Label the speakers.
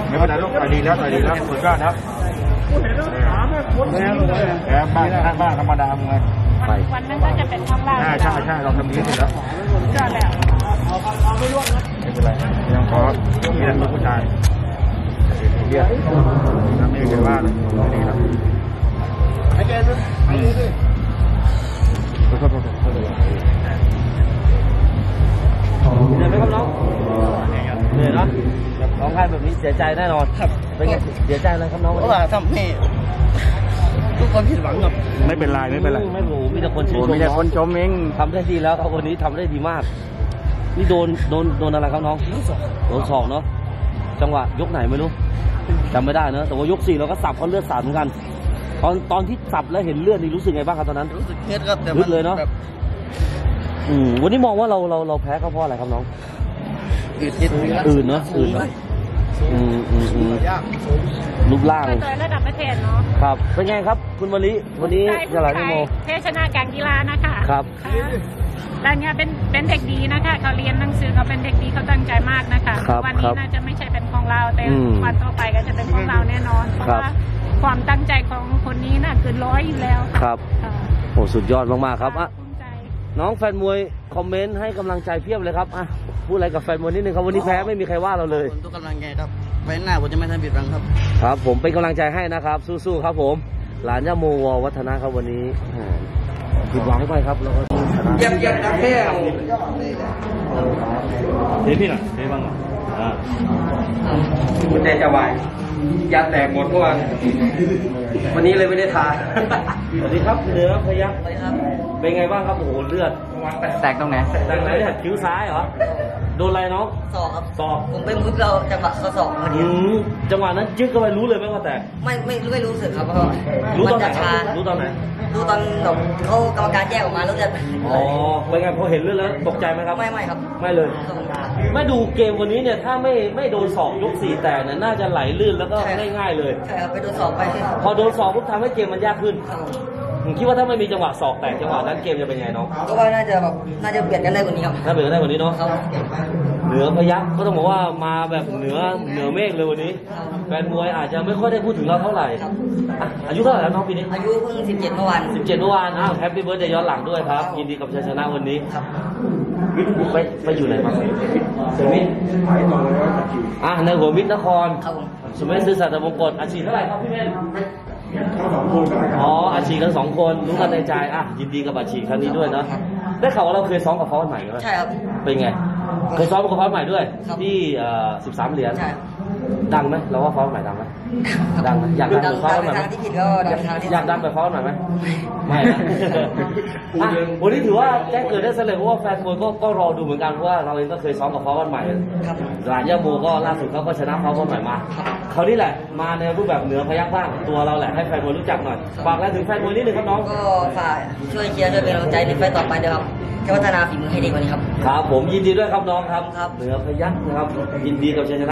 Speaker 1: ไม่ว่าจะลูกต่อยดีแล้วสุดยอดครับแอบบ้างธรรมดาไง
Speaker 2: วันนั้นก็จะเป็นข้างล่าง
Speaker 1: ใช่เราทำดีที่สุดแล้ว
Speaker 2: ก็แล้ว
Speaker 1: ไม่เป็นไรยังขอมีแต่ผู้ชายเรียกไม่มีใครว่าเลยนี่ครับไอ้แกดูสิ
Speaker 3: เหนื่อยไหมครับน้องเหนื่อยเนาะร้องไห้แบบนี้เสียใจแน่นอนครับเป็นไงเสียใจอะไรครับน้อง
Speaker 4: เพราะว่าทำให้ทุกคนผิดหวังครับ
Speaker 1: ไม่เป็นไรไม่
Speaker 3: รู้มีแต่คนชื่นชม
Speaker 1: มีแต่คนชมเอง
Speaker 3: ทำได้ดีแล้วเขาคนนี้ทำได้ดีมากนี่โดนอะไรครับน้องโดนศอกเนาะจังหวะยกไหนไม่รู้จำไม่ได้เนอะแต่ว่ายก4เราก็สับเขาเลือดสาดเหมือนกันตอนที่สับแล้วเห็นเลือดนี่รู้สึกไงบ้างครับตอนนั้น
Speaker 4: รู้สึกเครียดครับแต่
Speaker 3: ลึกเลยเนาะวันนี้มองว่าเราแพ้เขาเพราะอะไรครับน้องอื่นเนาะรูปร่าง
Speaker 2: ระดับประเทศเนาะ
Speaker 3: ครับเป็นไงครับคุณวันนี้จะหลายชั่วโมง
Speaker 2: เทชนะการกีฬานะคะ
Speaker 3: ครับ
Speaker 2: แล้วเนี่ยเป็นเด็กดีนะคะเขาเรียนหนังสือเขาเป็นเด็กดีเขาตั้งใจมากนะคะวันนี้น่าจะไม่ใช่เป็นของเราแต่วันต่อไปก็จะเป็นของเราแน่นอนเพราะว่าความตั้งใจของคนนี้น่ะเกิน100อยู่แล้ว
Speaker 3: ครับโอ้สุดยอดมากๆครับอ่ะน้องแฟนมวยคอมเมนต์ให้กำลังใจเพียบเลยครับอ่ะพูดอะไรกับแฟนมวยนิดนึงครับวันนี้แพ้ไม่มีใครว่าเราเลย
Speaker 4: ทุกกำลังใจครับไว้หน้าผมจะไม่ทำผิดหวังครับ
Speaker 3: ครับผมเป็นกำลังใจให้นะครับสู้ๆครับผมหลานย่าโมววัฒนะครับวันนี้ผิดหวังไปครับแล้วก็ชนะ
Speaker 4: ยับนักแพ้
Speaker 1: เฮ้ยพี่น่ะเฮ้ยบ้าง
Speaker 4: หัวใจจะวายยาแตกหมดเมื่อวานวันนี้เลยไม่ได้ทาน
Speaker 3: สวัสดีครับเหนือพยัคฆ์เป็นไงบ้างครับโอ้โหเลือด
Speaker 4: แตกตรงไหน
Speaker 3: แตกไหนเนี่ยคิ้วซ้ายเหรอโดนอะไรน้อง
Speaker 4: ศอกครับ
Speaker 3: ศอก
Speaker 4: ผมไปมุดเราจังหวะเขาศอกพอดี
Speaker 3: จังหวะนั้นจึ๊กเข้าไปรู้เลยไหมว่าแตก
Speaker 4: ไม่รู้สึกครับเพราะ
Speaker 3: รู้ตอนไหนรู้ตอนไหน
Speaker 4: รู้ตอนเขากรรมการแยกออกมาแล้วเลือด
Speaker 3: อ๋อเป็นไงพอเห็นเลือดแล้วตกใจไหมครับ
Speaker 4: ไม่ครับ
Speaker 3: ไม่เลยไม่ดูเกมวันนี้เนี่ยถ้าไม่โดนศอกยก4แตกเนี่ยน่าจะไหลลื่นแล้วก็ง่ายๆเลย
Speaker 4: ใช่ครับไปโดนศอกไป
Speaker 3: พอโดนศอกปุ๊บทำให้เกมมันยากขึ้นผมคิดว่าถ้าไม่มีจังหวะศอกแตกจังหวะนั้นเกมจะเป็นไงน้อง
Speaker 4: ก็ว่าน่าจะเบียดกันได้กว่านี้ครับ
Speaker 3: น่าเบียดกันได้กว่านี้เนาะเหนือพยัคฆ์ก็ต้องบอกว่ามาแบบเหนือเมฆเลยวันนี้แฟนมวยอาจจะไม่ค่อยได้พูดถึงเราเท่าไหร่อายุเท่าไหร่แล้วน้องปีนี้
Speaker 4: อายุเพิ่ง17เมื่อวาน
Speaker 3: 17เมื่อวานอ้าวแฮปปี้เบิร์ธเดย์ย้อนหลังด้วยครับยินดีกับชัยชนะวันนี้ไปอยู่ไหนมาสุมิตรในหัวมิตรนครสุมิตรซื่อสัตย์มงคลอาชีพเท่าไหร่ครับพี่เมนอาชีพกัน2คนรู้กันในใจยินดีกับอาชีพครั้งนี้ด้วยเนาะได้ข่าวว่าเราเคยซ้อมกับเขาวันใหม่ไหม
Speaker 4: ใช่ครับ
Speaker 3: เป็นไงเคยซ้อมกับเขาใหม่ด้วยที่13 เหรียญดังไหมเราว่าเขาใหม่ดังไหมดังอยากดังแบบเขาใหม่ไหมอยากดังแบบเขาใหม่ไหมไม่นะวันนี้ถือว่าแจ้งเกิดได้สำเร็จเพราะว่าแฟนมวยก็รอดูเหมือนกันเพราะว่าเราเองก็เคยซ้อมกับเขาวันใหม่หลานย่าโมก็ล่าสุดเขาก็ชนะเขาวันใหม่มาเขานี่แหละมาในรูปแบบเหนือพยัคฆ์บ้างตัวเราแหละให้แฟนมวยรู้จักหน่อยฝากอะไรถึงแฟนมวยนิดนึงครับน้อง
Speaker 4: ก็ฝากช่วยเชียร์ด้วยเป็นกำลังใจในไฟต่อไปด้วยครับจะพัฒนาฝีมือให้ดีกว่านี้ครับ
Speaker 3: ครับผมยินดีด้วยครับน้องครับเหนือพยัคฆ์นะครับยินดีกับชัยชนะ